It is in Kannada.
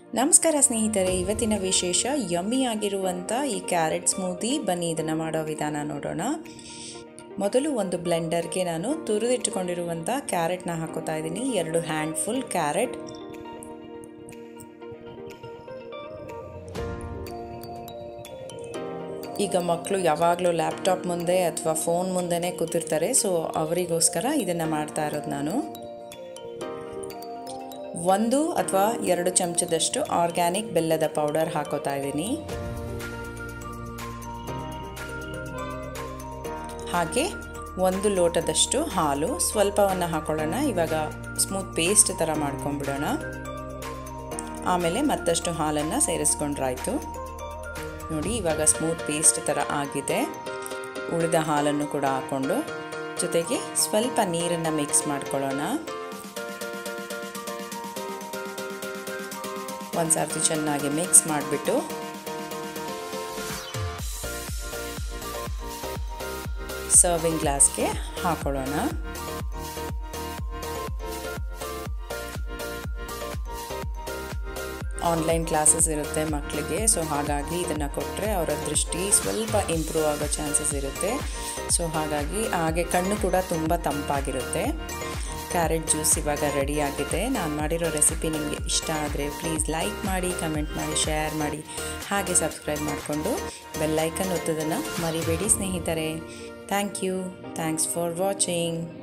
ನಮಸ್ಕಾರ ಸ್ನೇಹಿತರೆ, ಇವತ್ತಿನ ವಿಶೇಷ ಯಮ್ಮಿ ಆಗಿರುವಂಥ ಈ ಕ್ಯಾರೆಟ್ ಸ್ಮೂದಿ. ಬನ್ನಿ ಇದನ್ನು ಮಾಡೋ ವಿಧಾನ ನೋಡೋಣ. ಮೊದಲು ಒಂದು ಬ್ಲೆಂಡರ್ಗೆ ನಾನು ತುರಿದಿಟ್ಟುಕೊಂಡಿರುವಂಥ ಕ್ಯಾರೆಟ್ನ ಹಾಕೋತಾ ಇದ್ದೀನಿ. 2 ಹ್ಯಾಂಡ್ಫುಲ್ ಕ್ಯಾರೆಟ್. ಈಗ ಮಕ್ಕಳು ಯಾವಾಗಲೂ ಲ್ಯಾಪ್ಟಾಪ್ ಮುಂದೆ ಅಥವಾ ಫೋನ್ ಮುಂದೆನೇ ಕೂತಿರ್ತಾರೆ. ಸೊ ಅವರಿಗೋಸ್ಕರ ಇದನ್ನು ಮಾಡ್ತಾ ಇರೋದು ನಾನು. 1 ಅಥವಾ 2 ಚಮಚದಷ್ಟು ಆರ್ಗ್ಯಾನಿಕ್ ಬೆಲ್ಲದ ಪೌಡರ್ ಹಾಕೋತಾ ಇದ್ದೀನಿ. ಹಾಗೆ 1 ಲೋಟದಷ್ಟು ಹಾಲು, ಸ್ವಲ್ಪವನ್ನು ಹಾಕೊಳ್ಳೋಣ. ಇವಾಗ ಸ್ಮೂತ್ ಪೇಸ್ಟ್ ಥರ ಮಾಡ್ಕೊಂಡ್ಬಿಡೋಣ. ಆಮೇಲೆ ಮತ್ತಷ್ಟು ಹಾಲನ್ನು ಸೇರಿಸ್ಕೊಂಡ್ರಾಯ್ತು. ನೋಡಿ, ಇವಾಗ ಸ್ಮೂತ್ ಪೇಸ್ಟ್ ಥರ ಆಗಿದೆ. ಉಳಿದ ಹಾಲನ್ನು ಕೂಡ ಹಾಕ್ಕೊಂಡು ಜೊತೆಗೆ ಸ್ವಲ್ಪ ನೀರನ್ನು ಮಿಕ್ಸ್ ಮಾಡ್ಕೊಳ್ಳೋಣ. ಒಂದು ಸರ್ತಿ ಚೆನ್ನಾಗಿ ಮಿಕ್ಸ್ ಮಾಡಿಬಿಟ್ಟು ಸರ್ವಿಂಗ್ ಗ್ಲಾಸ್ಗೆ ಹಾಕೊಳ್ಳೋಣ. ಆನ್ಲೈನ್ ಕ್ಲಾಸಸ್ ಇರುತ್ತೆ ಮಕ್ಕಳಿಗೆ. ಸೊ ಹಾಗಾಗಿ ಇದನ್ನು ಕೊಟ್ಟರೆ ಅವರ ದೃಷ್ಟಿ ಸ್ವಲ್ಪ ಇಂಪ್ರೂವ್ ಆಗೋ ಚಾನ್ಸಸ್ ಇರುತ್ತೆ. ಸೊ ಹಾಗೆ ಕಣ್ಣು ಕೂಡ ತುಂಬ ತಂಪಾಗಿರುತ್ತೆ. ಕ್ಯಾರೆಟ್ ಜ್ಯೂಸ್ ಇವಾಗ ರೆಡಿ ಆಗಿದೆ. ನಾನು ಮಾಡಿರೋ ರೆಸಿಪಿ ನಿಮಗೆ ಇಷ್ಟ ಆದರೆ ಪ್ಲೀಸ್ ಲೈಕ್ ಮಾಡಿ, ಕಮೆಂಟ್ ಮಾಡಿ, ಶೇರ್ ಮಾಡಿ, ಹಾಗೆ ಸಬ್ಸ್ಕ್ರೈಬ್ ಮಾಡಿಕೊಂಡು ಬೆಲ್ ಐಕನ್ ಒತ್ತೋದನ್ನು ಮರಿಬೇಡಿ ಸ್ನೇಹಿತರೆ. Thanks for watching.